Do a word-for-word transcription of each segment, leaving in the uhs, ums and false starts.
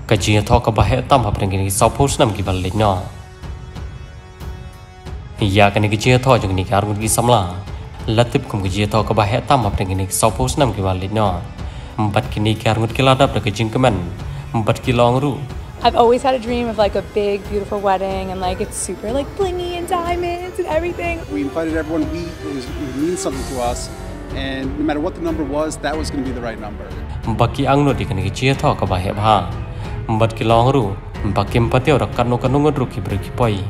cái chia thọ cái bahaya tam hấp dengan cái sau post nam cái balik nó ya cái này cái chia thọ cho cái cái cái samla là tiếp cùng cái chia thọ cái bahaya tam hấp dengan cái sau post nam cái balik nó empat cái cái cái ladap cái jing kemen empat cái long ru. I've always had a dream of like a big, beautiful wedding, and like it's super like blingy and diamonds and everything. We invited everyone. We it, was, it means something to us, and no matter what the number was, that was going to be the right number. Baki ang no di kan ki chia tho ka ba he ba. Bat ki long ru, baki empatio rak kanu kanu ngru ki bri ki poi.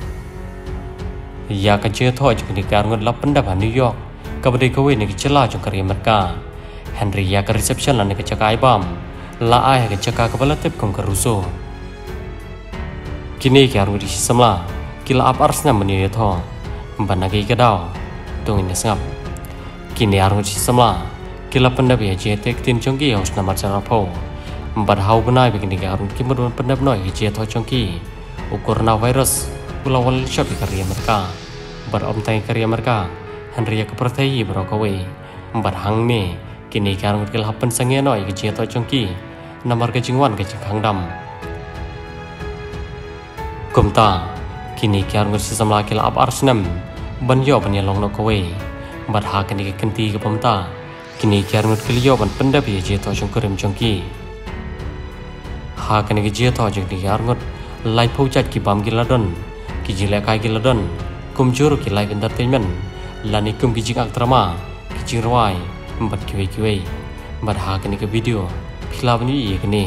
Ya ka chia tho ju ni kar ngot lap pendap New York. Ka bri ko we ni ki chela ju kari Amerika. Henry ya ka reception la ni ka chakai bam. La ai ka chaka ka bala tep kong ka ruso. Kini ki aru di samla kila ap arsna meni ya tho bana ki ka daw tung ini sangap kini aru di samla kila pendap ya je tek tin chongki haus na marchara pho bad hau banai begini ki aru ki modon pendap noi je tho chongki ukur na virus ulawal shop ki kari Amerika bad om tai kari Amerika Henry ka perthai bro ka we bad hang me kini ki aru kila hapen sange noi ki je tho chongki namar ka jingwan ka jingkhang dam Kumta, kini kiar ngursi samla kila ap arsnam, ban yo ban yalong no kowe, bat ha kini ke kenti ke pemta, kini kiar ngut kili yo ban pendap ye je to jong kurim jongki. Ha kini ke je to jong ni kiar ngut, lai pau chat ki bam giladon, ki jile kai giladon, kum juru ki live entertainment, lani kum ki jing aktrama, ki jing rawai, bat kiwe kiwe, bat ha kini ke video, kila ban ye kini.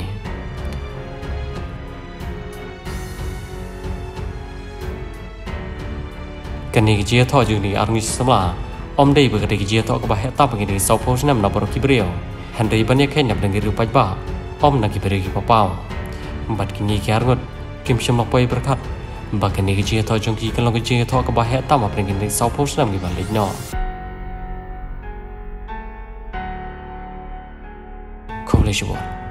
Kini kia thọ jeung ni arni samla om dei berkata kia thọ ka bahaya tap ngini sau pos nam na baro kibrio Henry banyak kenya dengan rupai ba om na kibrio ki papau bat kini kia arngot kim sham lapoi berkat ba kini kia thọ jeung ki kan kia thọ ka bahaya tap ma ngini sau pos nam ki balik no Kolesh